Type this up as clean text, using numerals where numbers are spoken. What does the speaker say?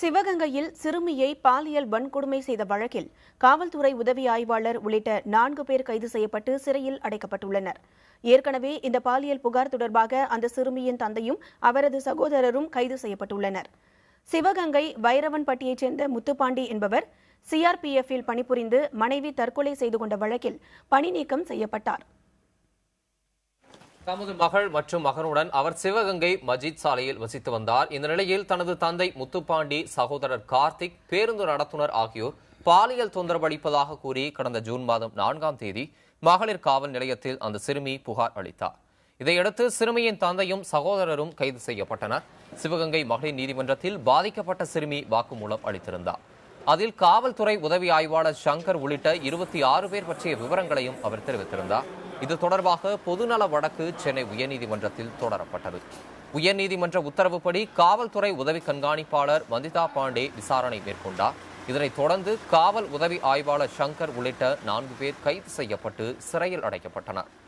சிவகங்கையில் சிறுமியை பாலியல் வன்கொடுமை செய்த வழக்கில் காவல்துறை உதவி ஆய்வாளர் உள்ளிட்ட 4 பேர் கைது செய்யப்பட்டு சிறையில் அடைக்கப்பட்டுள்ளனர். ஏற்கனவே இந்த பாலியல் புகார் தொடர்பாக அந்த சிறுமியின் தந்தையும் அவரது சகோதரரும் கைது செய்யப்பட்டுள்ளனர். சிவகங்கை வைரவன்பட்டியைச் சேர்ந்த முத்துப்பாண்டி என்பவர் சிஆர்பிஎஃப்பில் பணிபுரிந்து மனைவி தற்கொலை செய்து கொண்ட வழக்கில் பணி நீக்கம் செய்யப்பட்டார். தமது மகள் மற்றும் மகனுடன் அவர் சிவகங்கை மஜித் சாலையில் வசித்து வந்தார். இந்த நிலையில் தனது தந்தை முத்துப்பாண்டி, சகோதரர் கார்த்திக், பேருந்து நடத்துனர் ஆகியோர் பாலியல் தொந்தரவு அளிப்பதாக கூறி கடந்த ஜூன் மாதம் 4ஆம் தேதி மகளிர் காவல் நிலையத்தில் அந்த சிறுமி புகார் அளித்தார். இதையடுத்து சிறுமியின் தந்தையும் சகோதரரும் கைது செய்யப்பட்டனர். சிவகங்கை மகளிர் நீதிமன்றத்தில் பாதிக்கப்பட்ட சிறுமி வாக்குமூலம் அளித்திருந்தார். அதில் காவல்துறை உதவி ஆய்வாளர் சங்கர் உள்ளிட்ட 26 பேர் பற்றிய விவரங்களையும் அவர் தெரிவித்திருந்தார். இது தொடர்பாக பொதுநல வழக்கு சென்னை உயர்நீதிமன்றத்தில் தொடரப்பட்டது. உயர்நீதிமன்ற உத்தரவுப்படி காவல்துறை உதவி கண்காணிப்பாளர் வந்திதா பாண்டே விசாரணை மேற்கொண்டார். இதனைத் தொடர்ந்து காவல் உதவி ஆய்வாளர் சங்கர் உள்ளிட்ட 4 பேர் கைது செய்யப்பட்டு சிறையில் அடைக்கப்பட்டனர்.